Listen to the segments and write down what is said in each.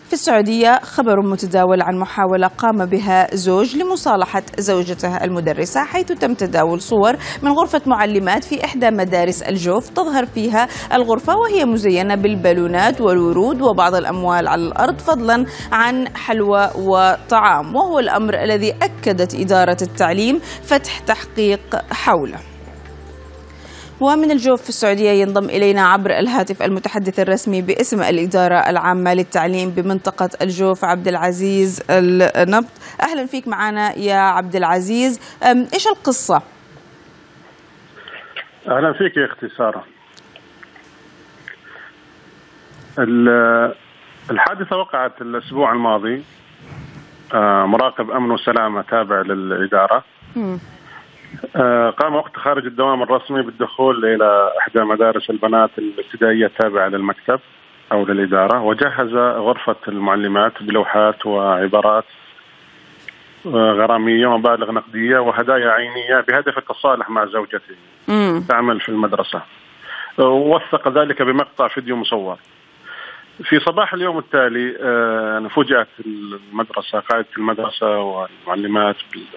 في السعودية خبر متداول عن محاولة قام بها زوج لمصالحة زوجته المدرسة، حيث تم تداول صور من غرفة معلمات في إحدى مدارس الجوف تظهر فيها الغرفة وهي مزينة بالبالونات والورود وبعض الأموال على الأرض، فضلا عن حلوى وطعام، وهو الأمر الذي أكدت إدارة التعليم فتح تحقيق حوله. ومن الجوف في السعودية ينضم إلينا عبر الهاتف المتحدث الرسمي باسم الإدارة العامة للتعليم بمنطقة الجوف، عبد العزيز النبط. أهلا فيك معنا يا عبد العزيز. إيش القصة؟ أهلا فيك يا أختي سارة. الحادثة وقعت الأسبوع الماضي. مراقب أمن وسلامة تابع للإدارة قام وقت خارج الدوام الرسمي بالدخول إلى إحدى مدارس البنات الابتدائية التابعة للمكتب أو للإدارة، وجهز غرفة المعلمات بلوحات وعبارات غرامية ومبالغ نقدية وهدايا عينية بهدف التصالح مع زوجته تعمل في المدرسة، ووثق ذلك بمقطع فيديو مصور. في صباح اليوم التالي فوجئت المدرسة، قائدة المدرسة والمعلمات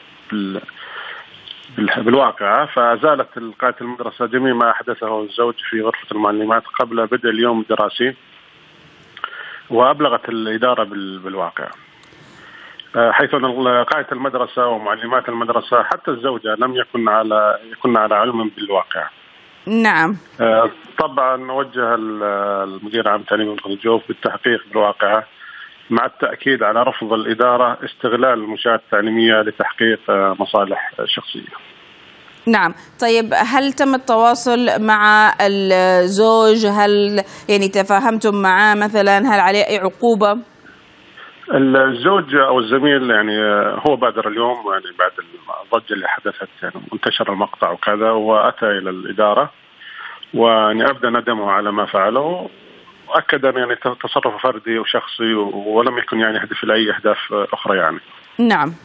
بالواقعة، فأزالت قائدة المدرسة جميع ما أحدثه الزوج في غرفة المعلمات قبل بدء اليوم الدراسي، وأبلغت الإدارة بالواقع، حيث أن قائدة المدرسة ومعلمات المدرسة حتى الزوجة لم يكن على علم بالواقع. نعم. طبعا وجه المدير العام التعليمي منطقة الجوف بالتحقيق بالواقعة، مع التأكيد على رفض الإدارة استغلال المنشآت التعليمية لتحقيق مصالح شخصية. نعم. طيب، هل تم التواصل مع الزوج؟ هل تفاهمتم معه مثلا؟ هل عليه أي عقوبة؟ الزوج أو الزميل هو بادر اليوم بعد الضجة اللي حدثت، انتشر المقطع وكذا، وأتى إلى الإدارة وأبدى ندمه على ما فعله، وأكد أن تصرف فردي وشخصي ولم يكن يهدف إلى أي أهداف أخرى. نعم.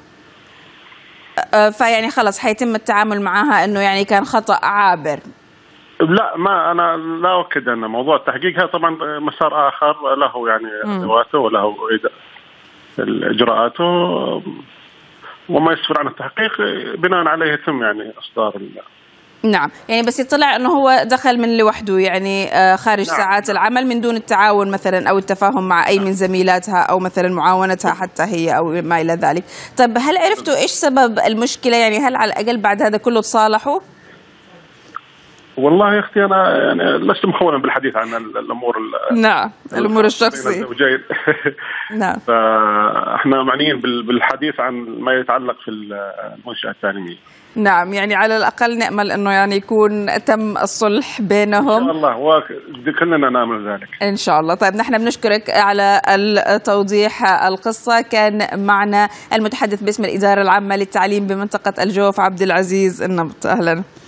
خلص حيتم التعامل معها أنه كان خطأ عابر. لا، ما أنا لا أؤكد أن موضوع التحقيق هذا طبعا مسار آخر له أدواته وله إجراءاته، وما يسفر عن التحقيق بناء عليه يتم إصدار. نعم، بس يطلع أنه هو دخل من لوحده خارج نعم. ساعات العمل من دون التعاون مثلا أو التفاهم مع أي من زميلاتها أو مثلا معاونتها حتى هي أو ما إلى ذلك. طيب، هل عرفتوا إيش سبب المشكلة؟ هل على الأقل بعد هذا كله تصالحوا؟ والله يا أختي أنا لست مخونا بالحديث عن الأمور. نعم، الأمور الشخصية. نعم. فإحنا معنيين بالحديث عن ما يتعلق في المنشأة التعليمية. نعم، على الأقل نأمل أنه يكون تم الصلح بينهم. إن شاء الله، وكلنا نأمل ذلك إن شاء الله. طيب، نحن بنشكرك على التوضيح القصة. كان معنا المتحدث باسم الإدارة العامة للتعليم بمنطقة الجوف عبد العزيز النبط. أهلا.